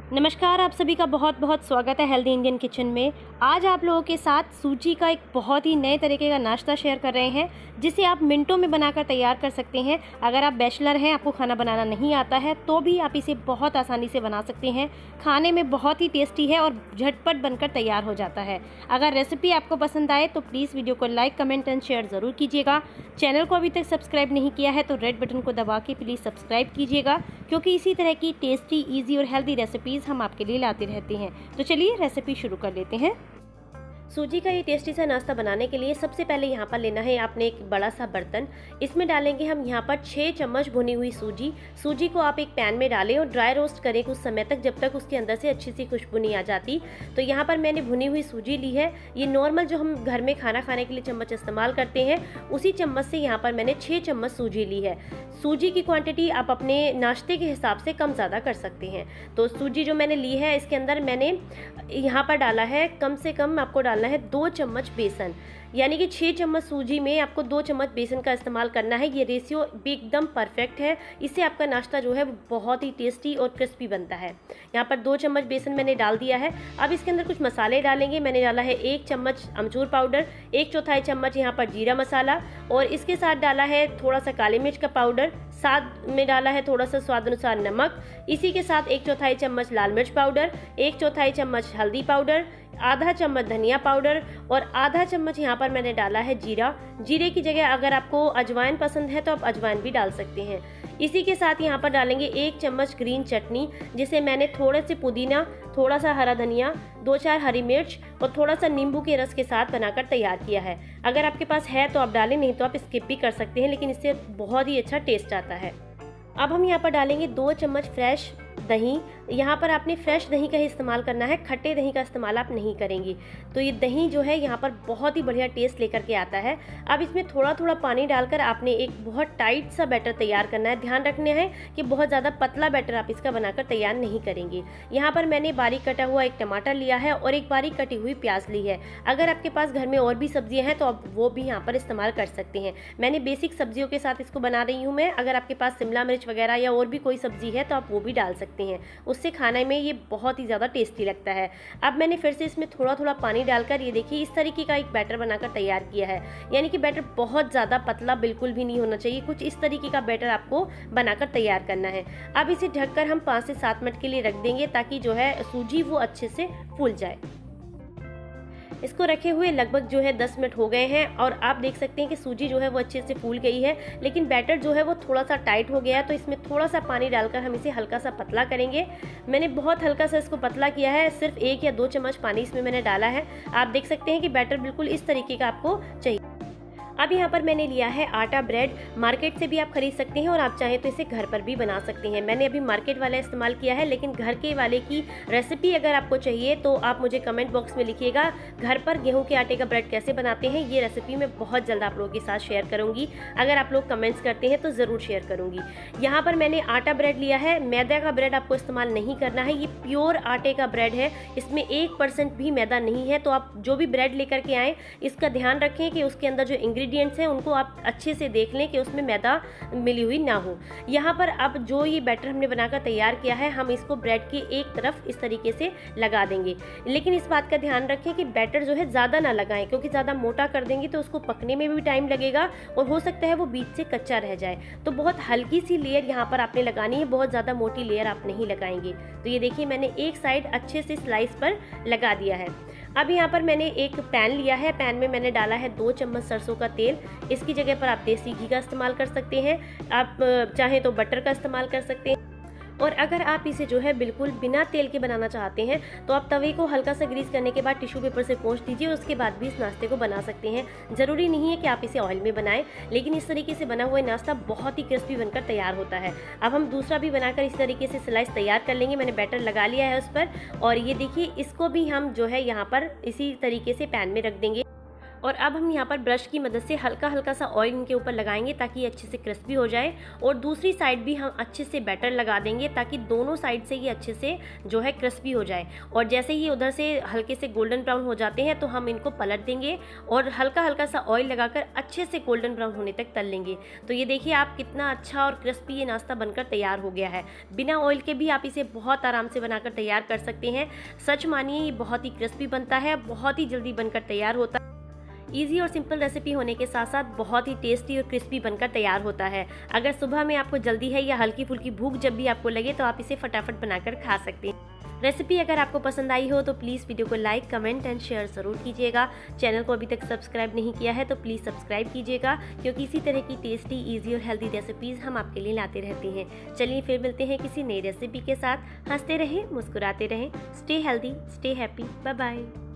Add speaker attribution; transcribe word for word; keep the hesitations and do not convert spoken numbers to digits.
Speaker 1: नमस्कार, आप सभी का बहुत बहुत स्वागत है हेल्दी इंडियन किचन में। आज आप लोगों के साथ सूजी का एक बहुत ही नए तरीके का नाश्ता शेयर कर रहे हैं, जिसे आप मिनटों में बनाकर तैयार कर सकते हैं। अगर आप बैचलर हैं, आपको खाना बनाना नहीं आता है, तो भी आप इसे बहुत आसानी से बना सकते हैं। खाने में बहुत ही टेस्टी है और झटपट बनकर तैयार हो जाता है। अगर रेसिपी आपको पसंद आए तो प्लीज़ वीडियो को लाइक, कमेंट एंड शेयर ज़रूर कीजिएगा। चैनल को अभी तक सब्सक्राइब नहीं किया है तो रेड बटन को दबा के प्लीज़ सब्सक्राइब कीजिएगा, क्योंकि इसी तरह की टेस्टी, ईजी और हेल्दी रेसिपीज़ हम आपके लिए लाते रहते हैं। तो चलिए रेसिपी शुरू कर लेते हैं। सूजी का ये टेस्टी सा नाश्ता बनाने के लिए सबसे पहले यहाँ पर लेना है आपने एक बड़ा सा बर्तन। इसमें डालेंगे हम यहाँ पर छः चम्मच भुनी हुई सूजी। सूजी को आप एक पैन में डालें और ड्राई रोस्ट करें कुछ समय तक, जब तक उसके अंदर से अच्छी सी खुशबू नहीं आ जाती। तो यहाँ पर मैंने भुनी हुई सूजी ली है। ये नॉर्मल जो हम घर में खाना खाने के लिए चम्मच इस्तेमाल करते हैं, उसी चम्मच से यहाँ पर मैंने छः चम्मच सूजी ली है। सूजी की क्वांटिटी आप अपने नाश्ते के हिसाब से कम ज़्यादा कर सकते हैं। तो सूजी जो मैंने ली है, इसके अंदर मैंने यहाँ पर डाला है कम से कम आपको डालना है दो चम्मच बेसन, यानी कि छः चम्मच सूजी में आपको दो चम्मच बेसन का इस्तेमाल करना है। ये रेशियो भी एकदम परफेक्ट है। इससे आपका नाश्ता जो है वो बहुत ही टेस्टी और क्रिस्पी बनता है। यहाँ पर दो चम्मच बेसन मैंने डाल दिया है। अब इसके अंदर कुछ मसाले डालेंगे। मैंने डाला है एक चम्मच अमचूर पाउडर, एक चौथाई चम्मच यहाँ पर जीरा मसाला, और इसके साथ डाला है थोड़ा सा काली मिर्च का पाउडर, साथ में डाला है थोड़ा सा स्वाद अनुसार नमक। इसी के साथ एक चौथाई चम्मच लाल मिर्च पाउडर, एक चौथाई चम्मच हल्दी पाउडर, आधा चम्मच धनिया पाउडर और आधा चम्मच यहाँ पर मैंने डाला है जीरा। जीरे की जगह अगर आपको अजवाइन पसंद है तो आप अजवाइन भी डाल सकते हैं। इसी के साथ यहाँ पर डालेंगे एक चम्मच ग्रीन चटनी, जिसे मैंने थोड़े से पुदीना, थोड़ा सा हरा धनिया, दो चार हरी मिर्च और थोड़ा सा नींबू के रस के साथ बनाकर तैयार किया है। अगर आपके पास है तो आप डालें, नहीं तो आप स्किप भी कर सकते हैं, लेकिन इससे बहुत ही अच्छा टेस्ट आता है। अब हम यहाँ पर डालेंगे दो चम्मच फ्रेश दही। यहाँ पर आपने फ्रेश दही का ही इस्तेमाल करना है, खट्टे दही का इस्तेमाल आप नहीं करेंगी। तो ये दही जो है यहाँ पर बहुत ही बढ़िया टेस्ट लेकर के आता है। अब इसमें थोड़ा थोड़ा पानी डालकर आपने एक बहुत टाइट सा बैटर तैयार करना है। ध्यान रखना है कि बहुत ज़्यादा पतला बैटर आप इसका बनाकर तैयार नहीं करेंगे। यहाँ पर मैंने बारीक कटा हुआ एक टमाटर लिया है और एक बारीक कटी हुई प्याज ली है। अगर आपके पास घर में और भी सब्जियाँ हैं तो आप वो भी यहाँ पर इस्तेमाल कर सकते हैं। मैंने बेसिक सब्जियों के साथ इसको बना रही हूँ मैं। अगर आपके पास शिमला मिर्च वगैरह या और भी कोई सब्जी है तो आप वो भी डाल सकते हैं, उससे खाने में ये बहुत ही ज़्यादा टेस्टी लगता है। अब मैंने फिर से इसमें थोड़ा थोड़ा पानी डालकर ये देखिए इस तरीके का एक बैटर बनाकर तैयार किया है। यानी कि बैटर बहुत ज़्यादा पतला बिल्कुल भी नहीं होना चाहिए, कुछ इस तरीके का बैटर आपको बनाकर तैयार करना है। अब इसे ढककर हम पाँच से सात मिनट के लिए रख देंगे, ताकि जो है सूजी वो अच्छे से फूल जाए। इसको रखे हुए लगभग जो है दस मिनट हो गए हैं और आप देख सकते हैं कि सूजी जो है वो अच्छे से फूल गई है, लेकिन बैटर जो है वो थोड़ा सा टाइट हो गया है। तो इसमें थोड़ा सा पानी डालकर हम इसे हल्का सा पतला करेंगे। मैंने बहुत हल्का सा इसको पतला किया है, सिर्फ एक या दो चम्मच पानी इसमें मैंने डाला है। आप देख सकते हैं कि बैटर बिल्कुल इस तरीके का आपको चाहिए। अब यहाँ पर मैंने लिया है आटा ब्रेड। मार्केट से भी आप खरीद सकते हैं और आप चाहें तो इसे घर पर भी बना सकते हैं। मैंने अभी मार्केट वाला इस्तेमाल किया है, लेकिन घर के वाले की रेसिपी अगर आपको चाहिए तो आप मुझे कमेंट बॉक्स में लिखिएगा। घर पर गेहूं के आटे का ब्रेड कैसे बनाते हैं, ये रेसिपी मैं बहुत जल्द आप लोगों के साथ शेयर करूँगी। अगर आप लोग कमेंट्स करते हैं तो ज़रूर शेयर करूँगी। यहाँ पर मैंने आटा ब्रेड लिया है। मैदा का ब्रेड आपको इस्तेमाल नहीं करना है, ये प्योर आटे का ब्रेड है। इसमें एक परसेंट भी मैदा नहीं है। तो आप जो भी ब्रेड लेकर के आएँ, इसका ध्यान रखें कि उसके अंदर जो इंग्रेडिएंट्स हैं उनको आप अच्छे से देख लें कि उसमें मैदा मिली हुई ना हो। यहाँ पर अब जो ये बैटर हमने बनाकर तैयार किया है, हम इसको ब्रेड की एक तरफ इस तरीके से लगा देंगे। लेकिन इस बात का ध्यान रखें कि बैटर जो है ज़्यादा ना लगाएं, क्योंकि ज़्यादा मोटा कर देंगे तो उसको पकने में भी टाइम लगेगा और हो सकता है वो बीच से कच्चा रह जाए। तो बहुत हल्की सी लेयर यहाँ पर आपने लगानी है, बहुत ज़्यादा मोटी लेयर आप नहीं लगाएंगे। तो ये देखिए मैंने एक साइड अच्छे से स्लाइस पर लगा दिया है। अब यहाँ पर मैंने एक पैन लिया है। पैन में मैंने डाला है दो चम्मच सरसों का तेल। इसकी जगह पर आप देसी घी का इस्तेमाल कर सकते हैं, आप चाहें तो बटर का इस्तेमाल कर सकते हैं। और अगर आप इसे जो है बिल्कुल बिना तेल के बनाना चाहते हैं तो आप तवे को हल्का सा ग्रीस करने के बाद टिश्यू पेपर से पोंछ दीजिए। उसके बाद भी इस नाश्ते को बना सकते हैं। ज़रूरी नहीं है कि आप इसे ऑयल में बनाएं, लेकिन इस तरीके से बना हुआ नाश्ता बहुत ही क्रिस्पी बनकर तैयार होता है। अब हम दूसरा भी बनाकर इस तरीके से स्लाइस तैयार कर लेंगे। मैंने बैटर लगा लिया है उस पर, और ये देखिए इसको भी हम जो है यहाँ पर इसी तरीके से पैन में रख देंगे। और अब हम यहाँ पर ब्रश की मदद से हल्का हल्का सा ऑयल इनके ऊपर लगाएंगे ताकि ये अच्छे से क्रिस्पी हो जाए। और दूसरी साइड भी हम अच्छे से बैटर लगा देंगे ताकि दोनों साइड से ये अच्छे से जो है क्रिस्पी हो जाए। और जैसे ही उधर से हल्के से गोल्डन ब्राउन हो जाते हैं तो हम इनको पलट देंगे और हल्का हल्का सा ऑयल लगाकर अच्छे से गोल्डन ब्राउन होने तक तल लेंगे। तो ये देखिए आप कितना अच्छा और क्रिस्पी ये नाश्ता बनकर तैयार हो गया है। बिना ऑयल के भी आप इसे बहुत आराम से बनाकर तैयार कर सकते हैं। सच मानिए ये बहुत ही क्रिस्पी बनता है, बहुत ही जल्दी बनकर तैयार होता है। ईजी और सिंपल रेसिपी होने के साथ साथ बहुत ही टेस्टी और क्रिस्पी बनकर तैयार होता है। अगर सुबह में आपको जल्दी है या हल्की फुल्की भूख जब भी आपको लगे तो आप इसे फटाफट बनाकर खा सकते हैं। रेसिपी अगर आपको पसंद आई हो तो प्लीज़ वीडियो को लाइक, कमेंट एंड शेयर ज़रूर कीजिएगा। चैनल को अभी तक सब्सक्राइब नहीं किया है तो प्लीज़ सब्सक्राइब कीजिएगा, क्योंकि इसी तरह की टेस्टी, ईजी और हेल्दी रेसिपीज़ हम आपके लिए लाते रहते हैं। चलिए फिर मिलते हैं किसी नई रेसिपी के साथ। हंसते रहें, मुस्कुराते रहें। Stay healthy, stay happy. Bye bye.